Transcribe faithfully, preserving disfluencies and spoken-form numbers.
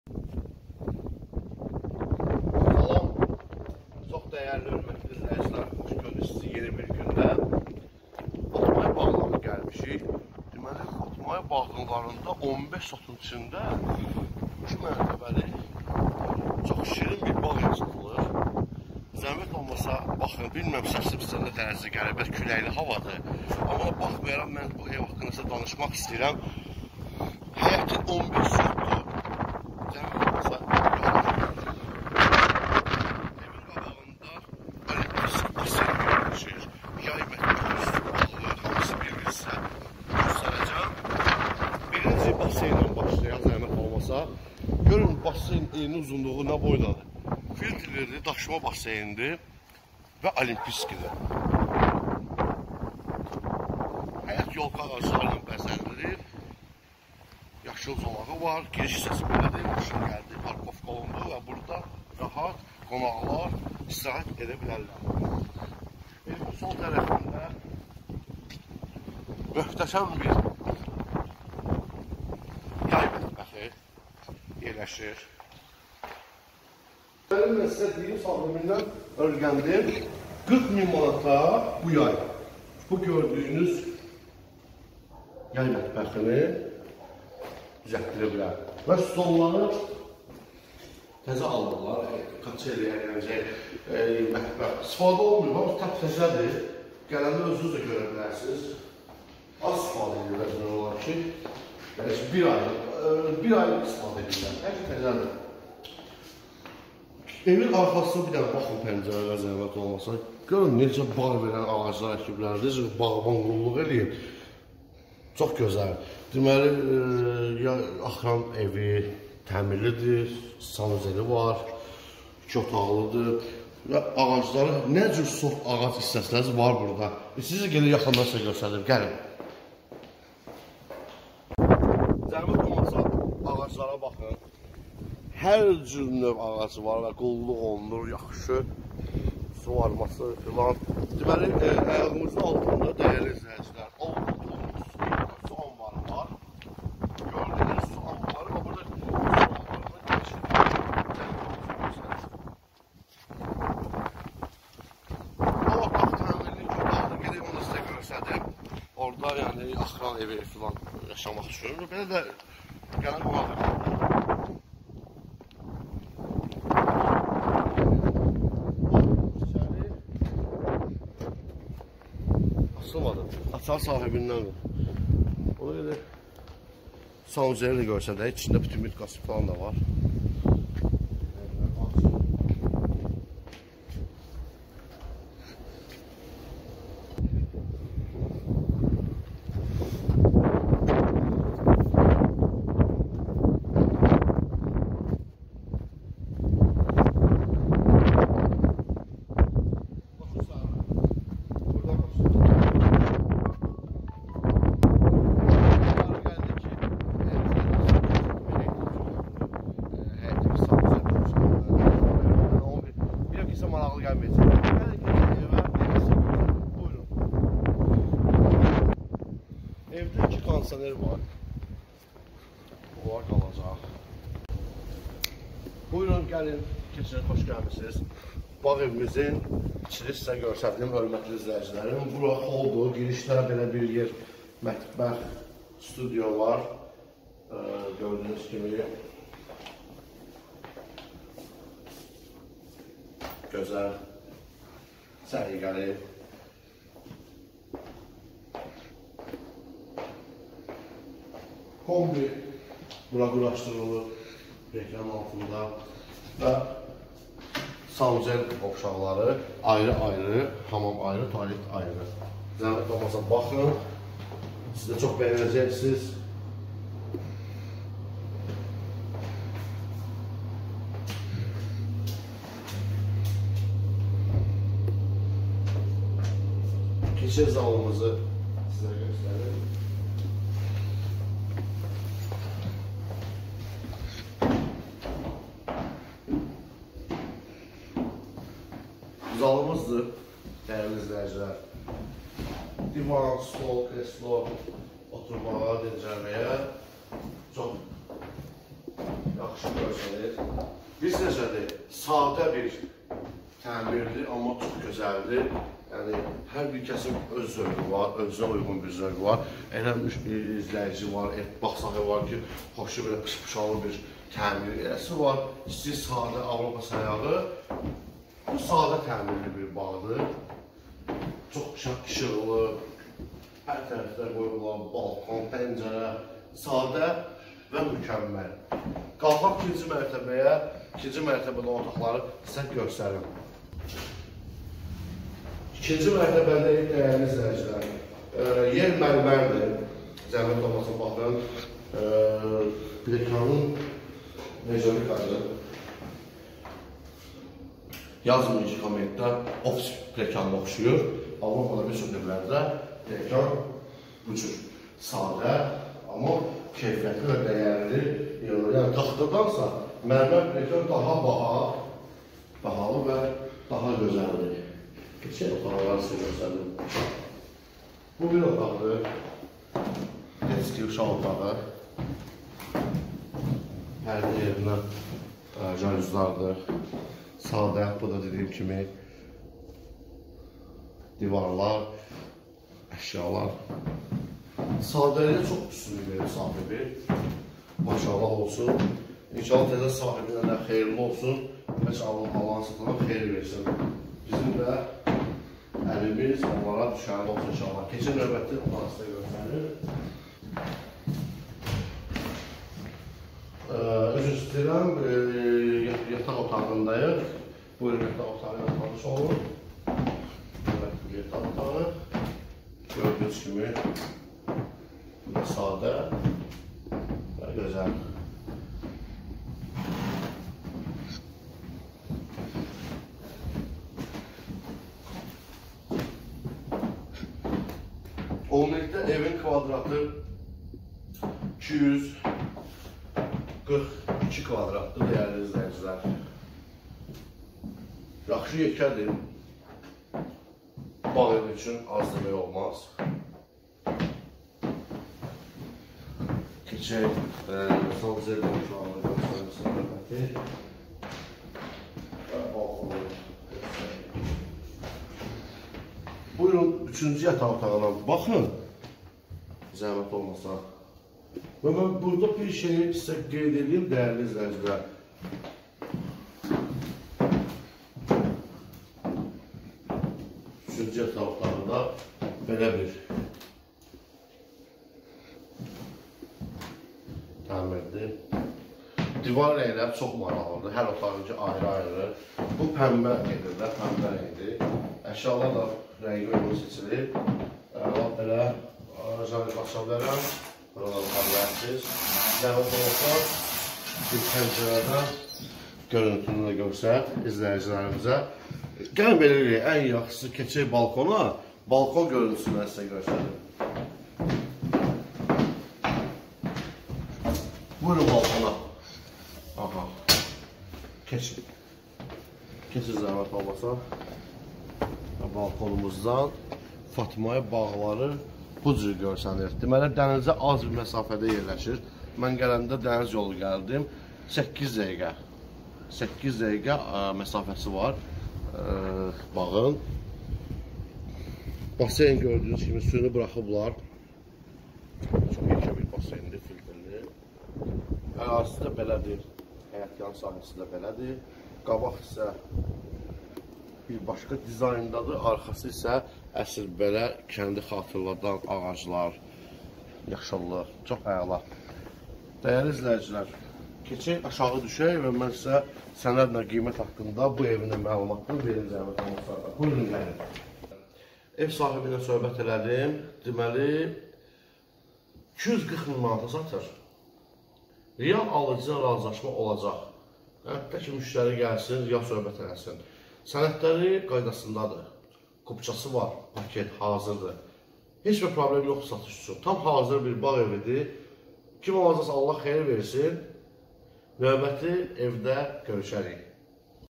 Salam, çox dəyərli, hörmətli izləyicilər, xoş gördük sizi yeni bir gündə. Fatmaya bağlarına gəlmişik. Deməli, Fatmaya bağlarında on beş sotun içində iki mərtəbəli çox şirin bir bağ satılır. Zəhmət olmasa, baxın, bilməm səsim sizə nə dərəcə gəlir, bəs küləkli havadır. Amma baxmayaraq, mən bu ev haqqında danışmaq istəyirəm. Həyətin on beş sotdur. Zəhmət olmasa, evin qabağında olimpik basen görülüşür. Yay mətbəqi bağlı, hamısı bir-birsə göstərəcəm. Birinci basenlə başlayaq, zəhmət olmasa. Görün, basen eyni uzunluğu nə boydadır? Filtrli daşıma basendir və olimpiskidir. Həyət yolka ağaclarla bəzəndirir. Yaşıl zolağı var, giriş hissəsi belədir, maşın gəldi, parkovka olundu və burada rahat qonaqlar istirahət edə bilərlər. Evin sol tərəfində möhtəşəm bir yay mətbəxi yerləşir. Mən sizə deyim, sağlığımdan örgəndim, qırx min manata bu yay. Bu gördüyünüz yay mətbəxini düzəltdiriblər. Və stolları təzə alırlar, kaçeliyə gələcək mətbəx. İstifadə olmuyor, amma tap təzədir. Gələndə özünüz də görə bilərsiniz. Az istifadə edirlər belə olar ki, bir ay, bir ay istifadə edirlər. Həqiqət təzədir. Evin arxasına bir dənə baxın pəncərəyə zəhmət olmasa. Görün, necə bağ verən ağaclar əkiblər, necə bağban qulluq eləyib. Çox gözəl. Deməli, axıran evi təmirlidir, sanuzeli var, iki otaqlıdır və ağacları, nə cür sort ağac istəsəniz var burada. Sizi gəlir yaxından sizə göstərim, gəlin. Zəhmət olmasa, ağaclara baxın. Hər cür növ ağacı var və qulluq olunur, yaxşı, su varması filan. Deməli, ayağımızın altında dəyərli izləyicilər, olduğumuz su anbarı var. Gördüyünüz su anbarı və burada su anbarına geçir. O otaq təmirli gündədir, gedib onu sizə görsədim. Orada yəni axıran evi filan yaşamaq üçün. Belə də gəlin ona da. Açar sahibindən ona görə sanuzeli də görsədə, içində bütün mütkası falan da var. Maraqlı gəlməyəcək. Buyurun. Evdə iki kondisioner var. Bunlar qalacaq. Buyurun, gəlin, keçin, xoş gəlmişsiniz. Bağ evimizin içini sizə görsədim, hörmətli izləyicilərim. Bura holdur, girişdə belə bir yer, mətbəx, studio var. Gördüyünüz kimi. Gözəl, səliqəli. Kombi bura quraşdırılır reklam altında və sanuzel qovşaqları ayrı-ayrı, hamam ayrı, tualet ayrı. Zəhmət olmasa baxın, siz də çox bəyənəcəksiniz. Keçir zalımızı sizə göstərir. Zalımızdır, dəyərli izləyicilər. Divan, stol, kreslo oturmağa, dincəlməyə çox yaxşı yaxşı görsəniz. Biz necədir? Sadə bir təmirdir, amma çox gözəldir. Yəni, hər bir kəsin öz zövqü var, özünə uyğun bir zövqü var. Elə bir izləyici var, bax sahibi var ki, xoşu belə pışpışalı bir təmir eləsi var. İstəyir sadə Avropa sayağı. Bu sadə təmirli bir bağdır. Çox işıqlı, hər tərəfdə qoyulan balkon, pəncərə, sadə və mükəmməl. Qalxaq ikinci mərtəbəyə, ikinci mərtəbədə otaqları sizə göstərim. İkinci mərtəbədə dəyərli izləyicilər, yer mərmərdir, zəhmət olmasın baxın, plekanın mezolikası, yazmıyor ki, kommentdə ofis plekanına oxşuyur, Avropada bir çox evlərdə plekan bu cür sadə, amma keyfiyyətli və dəyərli, yəni taxtadansa mərmər plekan daha baha, bahalı və daha gözəldir. Keçək otaqları sizə göstərdim. Bu bir otaqdır. Eski uşaq otağı. Pərdə yerinə jaluzlardır. Sadə, bu da dediyim kimi divarlar, əşyalar. Sadəliyə çox üstünlük verir sahibi. Maşallah olsun. İnşallah tezə sahibinə də xeyirli olsun. Heç Allah'ın satana xeyir versin. Bizim də əlimiz onlara düşərli olsun inşallah. Keçən növbətdə onları sizə göstərir. Üzr istəyirəm, yataq otağındayıq. Buyurun, yataq otağı ilə tanış olun. Yataq otağı. Gördüyünüz kimi bu da sadə və gözəl. Ümumilikdə evin kvadratı iki yüz qırx iki kvadratdır, dəyərli izləyicilər. Yaxşı yekədir. Bağ evi üçün az demək olmaz. Keçək, son zərbə uşağını göstərirsən növbəti. Buyurun, üçüncü yataq otağına baxın, zəhmət olmasa. Və mən burada bir şeyi sizə qeyd edeyim, dəyərli izləyicilər. Üçüncü yataq otağında belə bir təmirdir. Divar rəngləri çox maraqlıdır, hər otağınca ayrı-ayrı. Bu pəmbə edirlər, pəmbə rəngdir. Əşyalar da rəngi uyğun seçilir. Lap belə janrı baxa bilərəm. Buradan qabiliyyətsiz. Zəhmət olsa bir pəncərədən görüntünü də görsək izləyicilərimizə. Gəlin belə eləyək, ən yaxşısı keçək balkona, balkon görüntüsünü sizə göstərim. Buyurun balkona. Aha. Keçin. Keçin zəhmət olmasa. Balkonumuzdan Fatmaya bağları bu cür görsənir. Deməli, dənizə az bir məsafədə yerləşir. Mən gələndə dəniz yolu gəldim. səkkiz dəqiqə. səkkiz dəqiqə məsafəsi var bağın. Baseyn gördüyünüz kimi suyunu buraxıblar. Çox yekə bir baseyndir, filtrli. Ərazisi də belədir. Həyətyan sahəsi də belədir. Qabaq isə bir başqa dizayndadır, arxası isə əsl belə kəndi xatırladan ağaclar, yaşıllıq, çox əla. Dəyərli izləyicilər, keçək aşağı düşək və mən sizə sənədlə qiymət haqqında bu evin məlumatını verim zəhmət olmasa. Buyurun, gəlin. Ev sahibi ilə söhbət elədim. Deməli, iki yüz qırx min manata satır. Real alıcıdan razılaşma olacaq. Hətta ki, müştəri gəlsin, real söhbət eləsin. Sənədləri qaydasındadır. Kupçası var, paket hazırdır. Heç bir problem yoxdur satış üçün. Tam hazır bir bağ evidir. Kim olacaqsa Allah xeyir versin. Növbəti evdə görüşərik.